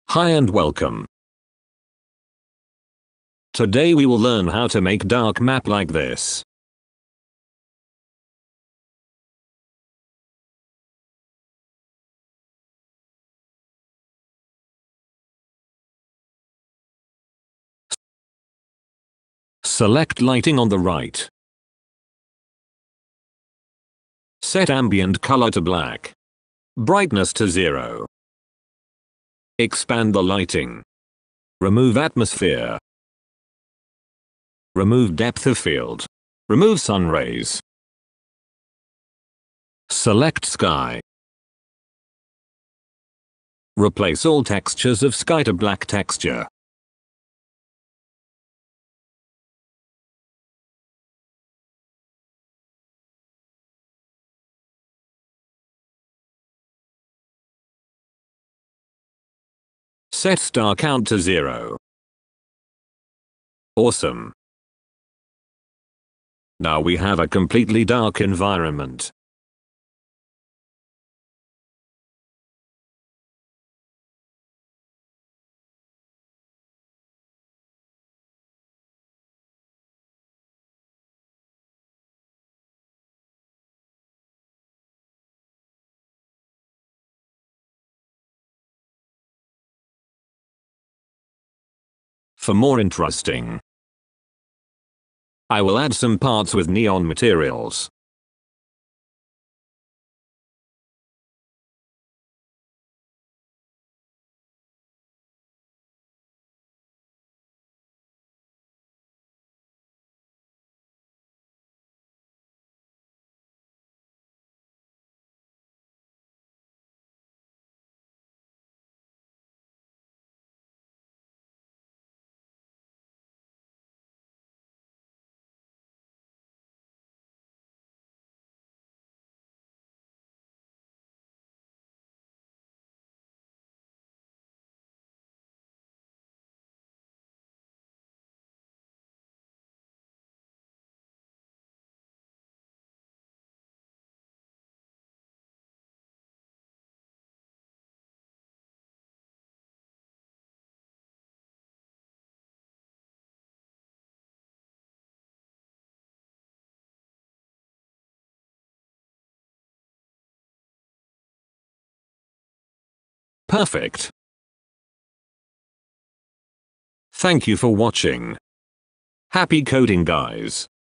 Hi and welcome. Today we will learn how to make dark map like this. Select lighting on the right. Set ambient color to black. Brightness to 0. Expand the lighting. Remove atmosphere. Remove depth of field. Remove sun rays. Select sky. Replace all textures of sky to black texture. Set star count to 0. Awesome. Now we have a completely dark environment. For more interesting, I will add some parts with neon materials. Perfect. Thank you for watching. Happy coding, guys.